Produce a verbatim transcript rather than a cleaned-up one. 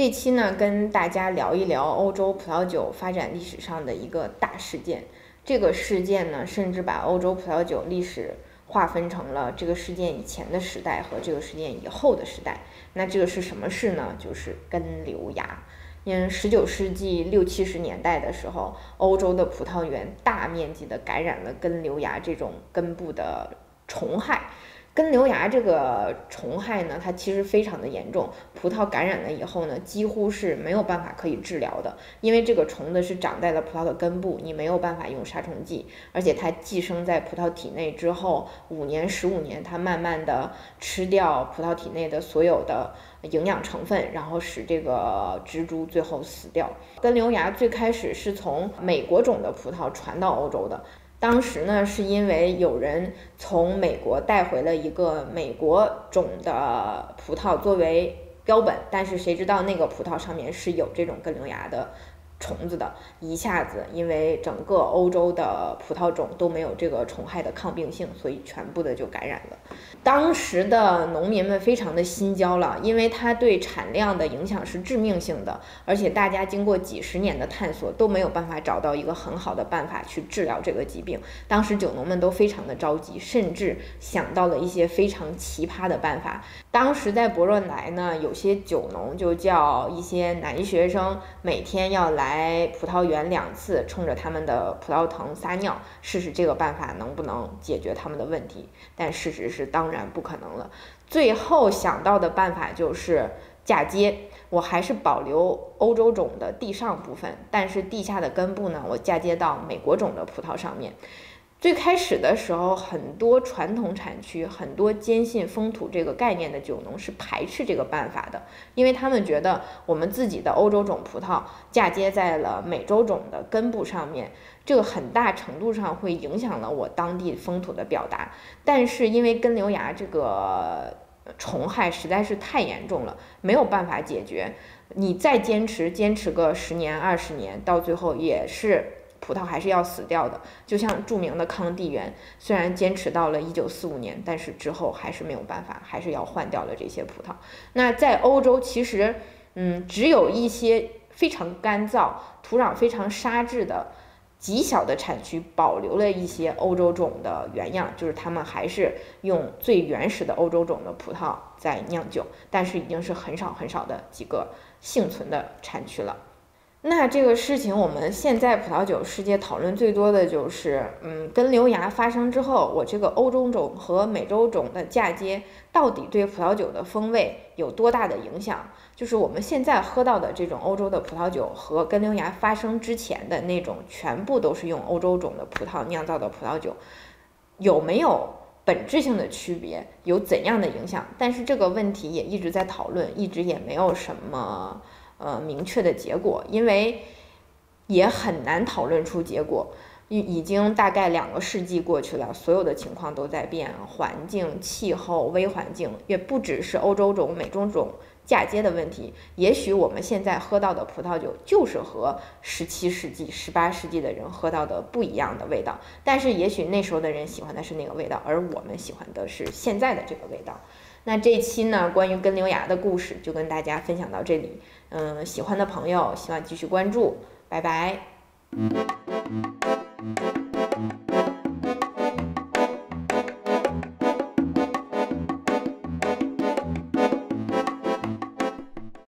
这期呢，跟大家聊一聊欧洲葡萄酒发展历史上的一个大事件。这个事件呢，甚至把欧洲葡萄酒历史划分成了这个事件以前的时代和这个事件以后的时代。那这个是什么事呢？就是根瘤蚜。因为十九世纪六七十年代的时候，欧洲的葡萄园大面积的感染了根瘤蚜这种根部的虫害。根瘤蚜这个虫害呢，它其实非常的严重，葡萄感染了以后呢，几乎是没有办法可以治疗的，因为这个虫子是长在了葡萄的根部，你没有办法用杀虫剂，而且它寄生在葡萄体内之后，五年、十五年，它慢慢的吃掉葡萄体内的所有的营养成分，然后使这个植株最后死掉。根瘤蚜最开始是从美国种的葡萄传到欧洲的。当时呢，是因为有人从美国带回了一个美国种的葡萄作为标本，但是谁知道那个葡萄上面是有这种根瘤蚜的虫子的，一下子因为整个欧洲的葡萄种都没有这个虫害的抗病性，所以全部的就感染了。当时的农民们非常的心焦了，因为它对产量的影响是致命性的，而且大家经过几十年的探索都没有办法找到一个很好的办法去治疗这个疾病。当时酒农们都非常的着急，甚至想到了一些非常奇葩的办法。当时在博若莱呢，有些酒农就叫一些男学生每天要来葡萄园两次，冲着他们的葡萄藤撒尿，试试这个办法能不能解决他们的问题。但事实是当然不可能了。最后想到的办法就是嫁接，我还是保留欧洲种的地上部分，但是地下的根部呢，我嫁接到美国种的葡萄上面。最开始的时候，很多传统产区，很多坚信风土这个概念的酒农是排斥这个办法的，因为他们觉得我们自己的欧洲种葡萄嫁接在了美洲种的根部上面，这个很大程度上会影响了我当地风土的表达。但是因为根瘤蚜这个虫害实在是太严重了，没有办法解决，你再坚持坚持个十年二十年，到最后也是葡萄还是要死掉的。就像著名的康帝园，虽然坚持到了一九四五年，但是之后还是没有办法，还是要换掉了这些葡萄。那在欧洲其实嗯，只有一些非常干燥、土壤非常沙质的极小的产区保留了一些欧洲种的原样，就是他们还是用最原始的欧洲种的葡萄在酿酒，但是已经是很少很少的几个幸存的产区了。那这个事情，我们现在葡萄酒世界讨论最多的就是，嗯，根瘤蚜发生之后，我这个欧洲种和美洲种的嫁接，到底对葡萄酒的风味有多大的影响？就是我们现在喝到的这种欧洲的葡萄酒和根瘤蚜发生之前的那种，全部都是用欧洲种的葡萄酿造的葡萄酒，有没有本质性的区别？有怎样的影响？但是这个问题也一直在讨论，一直也没有什么呃，明确的结果，因为也很难讨论出结果。已已经大概两个世纪过去了，所有的情况都在变，环境、气候、微环境，也不只是欧洲种、美洲种嫁接的问题。也许我们现在喝到的葡萄酒就是和十七世纪、十八世纪的人喝到的不一样的味道，但是也许那时候的人喜欢的是那个味道，而我们喜欢的是现在的这个味道。那这一期呢，关于根瘤蚜的故事就跟大家分享到这里。嗯，喜欢的朋友希望继续关注，拜拜。